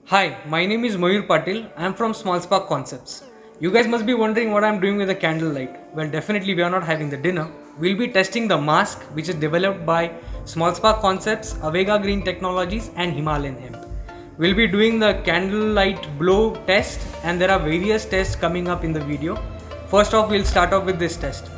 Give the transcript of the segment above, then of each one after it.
Hi, my name is Mayur Patil. I am from Small Spark Concepts. You guys must be wondering what I am doing with the candlelight. Well, definitely we are not having the dinner. We'll be testing the mask which is developed by Small Spark Concepts, Avega Green Technologies and Himalayan Hemp. We'll be doing the candlelight blow test and there are various tests coming up in the video. First off, we'll start off with this test.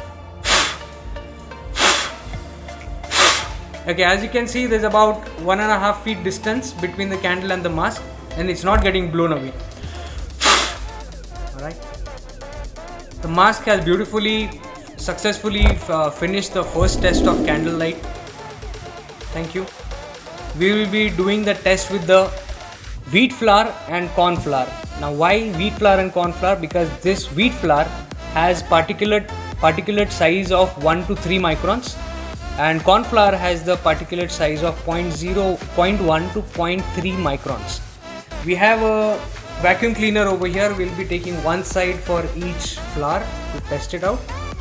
Okay, as you can see, there's about 1.5 feet distance between the candle and the mask and it's not getting blown away. Alright. The mask has successfully finished the first test of candlelight. Thank you. We will be doing the test with the wheat flour and corn flour. Now why wheat flour and corn flour? Because this wheat flour has particulate size of 1 to 3 microns. And corn flour has the particulate size of 0.1 to 0.3 microns. We have a vacuum cleaner over here. We'll be taking one side for each flour to test it out.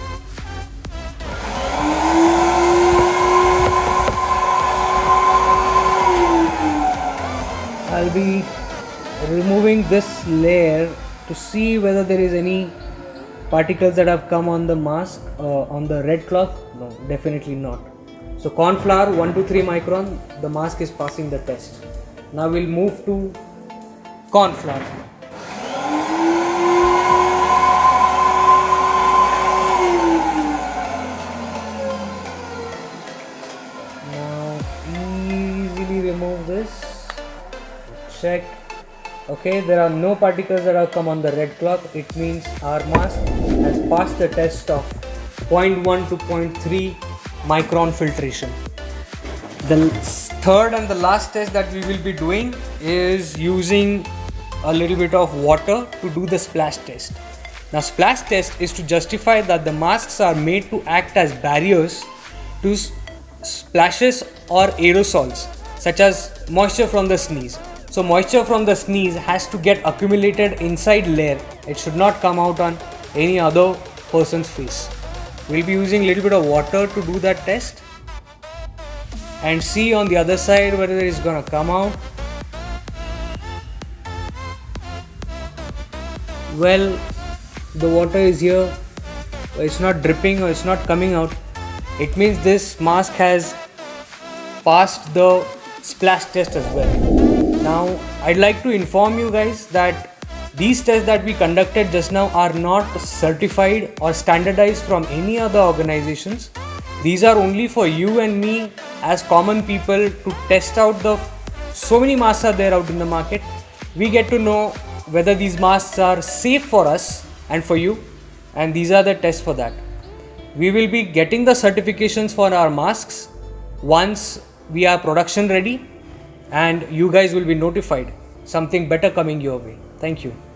I'll be removing this layer to see whether there is any particles that have come on the mask on the red cloth. No, definitely not. So corn flour 1 to 3 micron, the mask is passing the test. Now we'll move to corn flour. Now easily remove this. Check. Okay, there are no particles that have come on the red cloth. It means our mask has passed the test of 0.1 to 0.3 micron filtration. The third and the last test that we will be doing is using a little bit of water to do the splash test. Now splash test is to justify that the masks are made to act as barriers to splashes or aerosols such as moisture from the sneeze. So moisture from the sneeze has to get accumulated inside layer. It should not come out on any other person's face. We'll be using a little bit of water to do that test and see on the other side whether it is gonna come out. Well, the water is here, it's not dripping or it's not coming out. It means this mask has passed the splash test as well. Now, I'd like to inform you guys that these tests that we conducted just now are not certified or standardized from any other organizations. These are only for you and me as common people to test out so many masks are there out in the market. We get to know whether these masks are safe for us and for you, and these are the tests for that. We will be getting the certifications for our masks once we are production ready, and you guys will be notified something better coming your way. Thank you.